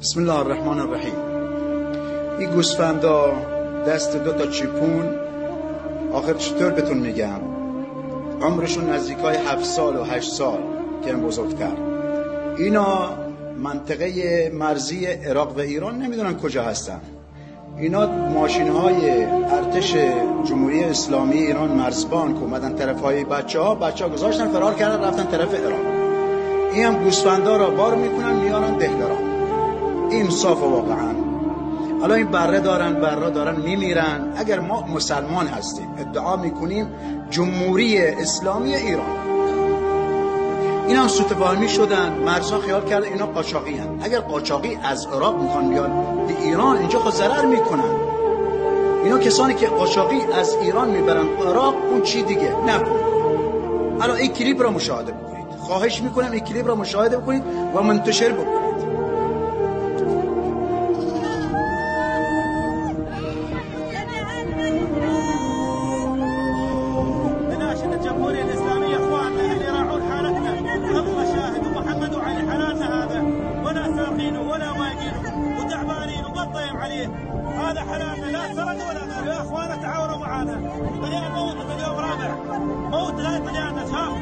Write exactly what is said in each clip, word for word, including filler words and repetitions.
بسم الله الرحمن الرحیم. این گوسفندا دست دو تا چیپون، آخر چطور بهتون میگم، عمرشون نزدیکای هفت سال و هشت سال که این بزرگتر. اینا منطقه مرزی عراق و ایران نمیدونن کجا هستن. اینا ماشین های ارتش جمهوری اسلامی ایران مرزبان که اومدن طرف های بچه ها بچه ها گذاشتن فرار کردن رفتن طرف عراق. این هم گوسفندا را بار میکنن میارن دهلران. این صافه واقعا. حالا این بره دارن بره دارن میمیرن. اگر ما مسلمان هستیم ادعا میکنیم جمهوری اسلامی ایران، این هم سوتفاهمی شدن، مرزها خیال کرده اینا قاچاقی هن. اگر قاچاقی از عراق میخوان بیان به ایران اینجا خود ضرر میکنن. اینا کسانی که قاچاقی از ایران میبرن عراق اون چی دیگه نکن. حالا این کلیپ را مشاهده بکنید، خواهش میکنم این کلیپ را مشاهده بکنید و منتشر بکنید. هذا حلالنا، لا سرقوا ولا غير. يا اخوانا تعاونوا معنا. بدينا نموت في اليوم رابع، موت غير بدينا شاف.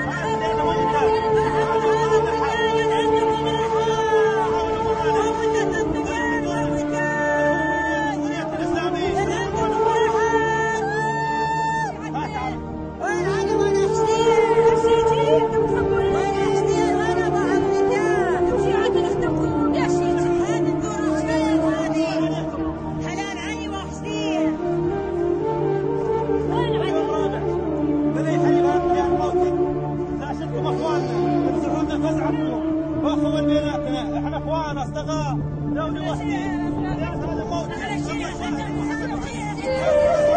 واخوان بيناتنا، احنا اخوان اصدقاء، دولة واحدة. هذا موت.